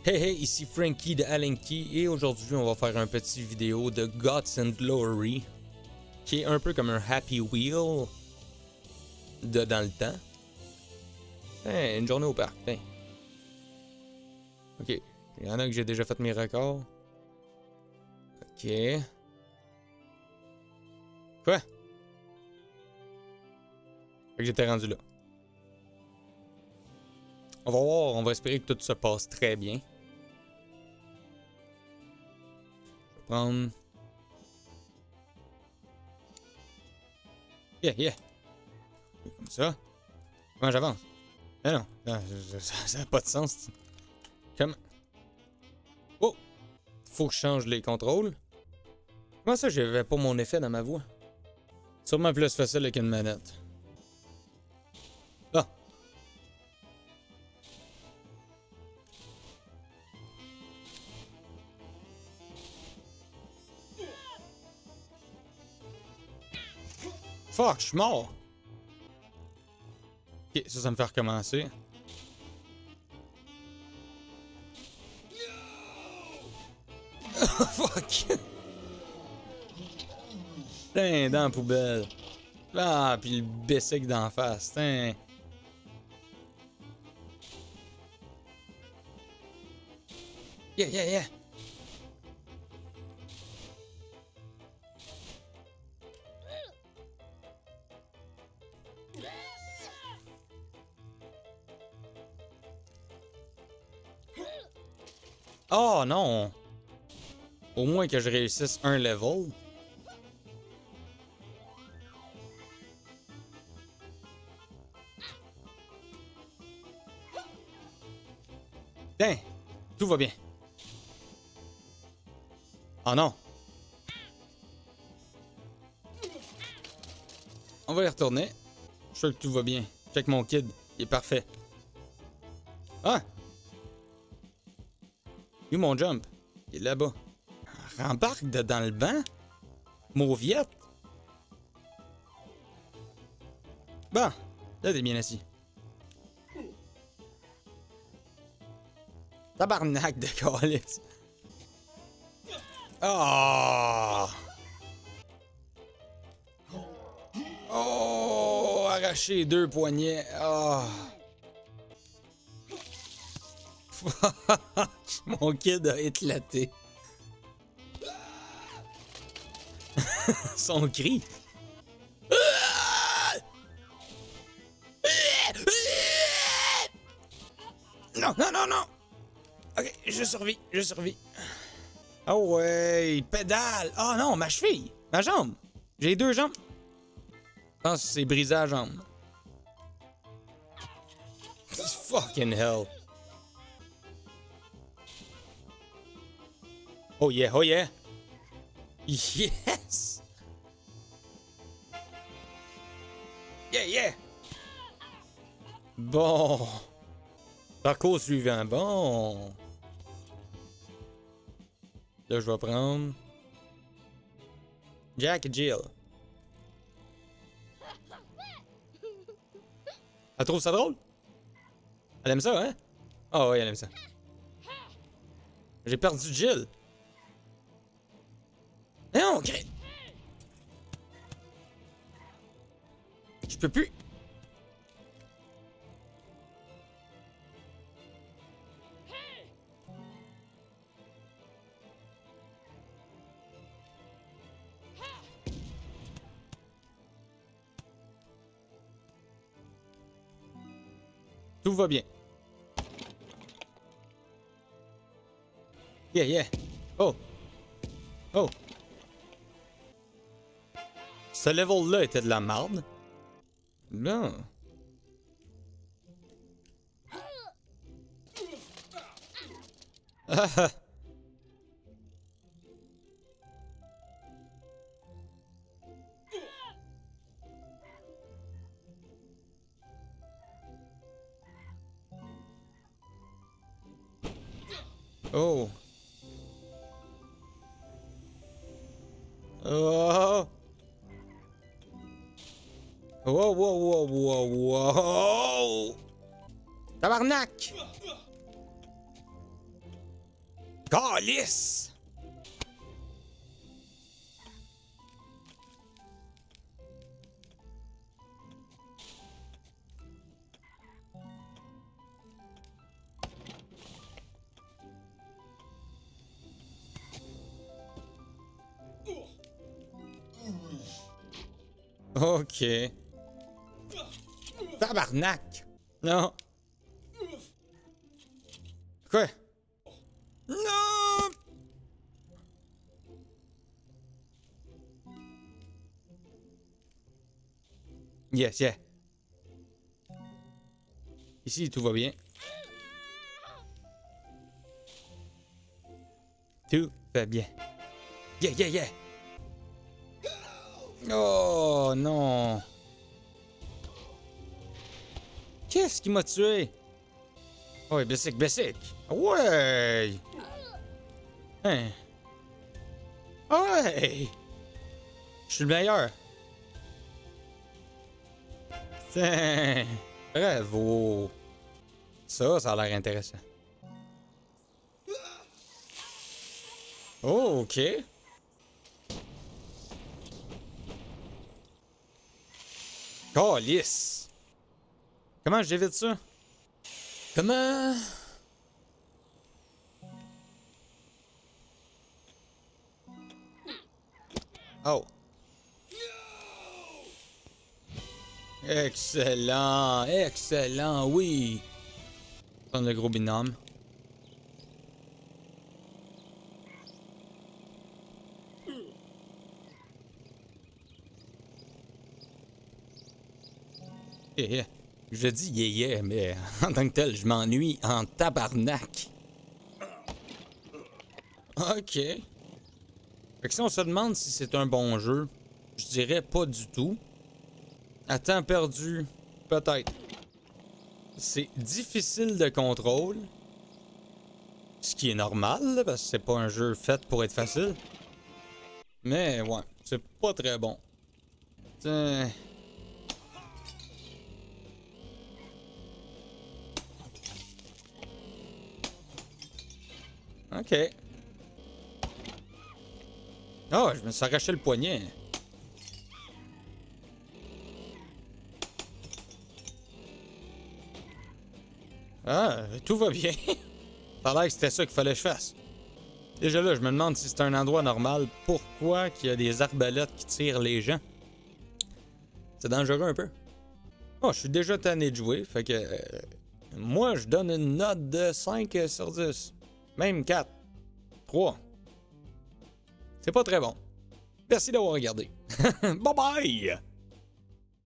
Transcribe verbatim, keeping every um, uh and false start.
Hey hey, ici Frankie de Alenki et aujourd'hui on va faire un petit vidéo de Guts and Glory qui est un peu comme un Happy Wheel de dans le temps. Hey, une journée au parc, hey. Ok, il y en a que j'ai déjà fait mes records. Ok. Quoi? Fait que j'étais rendu là. On va voir, on va espérer que tout se passe très bien. Je vais prendre... Yeah, yeah. Comme ça. Comment j'avance? Ah non, non ça n'a pas de sens. Comment? Oh! Faut que je change les contrôles. Comment ça, j'avais pas mon effet dans ma voix? Sûrement plus facile avec une manette. Ah! Fuck, je suis mort! Ok, ça, ça me fait recommencer. Fuck! Putain, dans la poubelle. Ah, pis le bicycle d'en face. Putain. Yeah, yeah, yeah. Oh non! Au moins que je réussisse un level. Tiens, tout va bien. Oh non! On va y retourner. Je suis sûr que tout va bien. Check mon kid, il est parfait. Ah! Où mon jump? Il est là-bas. Rembarque de dans le banc? Mauviette? Bon, là t'es bien assis. Tabarnak de calice. Oh! Oh! Arraché deux poignets. Oh! Mon kid a éclaté. Son cri. Non, non, non, non! Ok, je survis, je survis. Oh ouais, il pédale! Oh non, ma cheville! Ma jambe! J'ai deux jambes. Je pense que c'est brisé la jambe. Fucking hell. Oh yeah, oh yeah! Yes! Yeah, yeah! Bon. Parcours suivant. Bon. Là, je vais prendre... Jack et Jill. Elle trouve ça drôle? Elle aime ça, hein? Ah oh, oui, elle aime ça. J'ai perdu Jill. Non, ok. Je peux plus. Tout va bien. Yeah, yeah. Oh. Oh. Ce level-là était de la merde. Non. Ah ah. Oh. Oh. Wow, wow, wow, wow, wow. Tabarnak! Calice! Ok. Tabarnak! Non! Quoi? Non! Yes, yeah. Ici, tout va bien. Tout va bien. Yeah, yeah, yeah! Oh non! Qu'est-ce qui m'a tué? Oh, ouais, Bessic, Bessic! Ouais! Hein? Ouais! Je suis le meilleur! Tiens! Bravo! Ça, ça a l'air intéressant. Oh, ok! Calice! Comment j'évite ça? Comment? Oh! Excellent! Excellent, oui! Prendre le gros binôme. Yeah, yeah. Je dis yeah, yeah, mais en tant que tel, je m'ennuie en tabarnak. Ok. Fait que si on se demande si c'est un bon jeu, je dirais pas du tout. À temps perdu, peut-être. C'est difficile de contrôle. Ce qui est normal, là, parce que c'est pas un jeu fait pour être facile. Mais ouais, c'est pas très bon. Tiens. Ok. Oh, je me suis arraché le poignet. Ah, tout va bien. Ça a l'air que c'était ça qu'il fallait que je fasse. Déjà là, je me demande si c'est un endroit normal. Pourquoi qu'il y a des arbalètes qui tirent les gens? C'est dangereux un peu. Oh, je suis déjà tanné de jouer. Fait que... Euh, moi, je donne une note de cinq sur dix. Même quatre. trois. C'est pas très bon. Merci d'avoir regardé. Bye bye!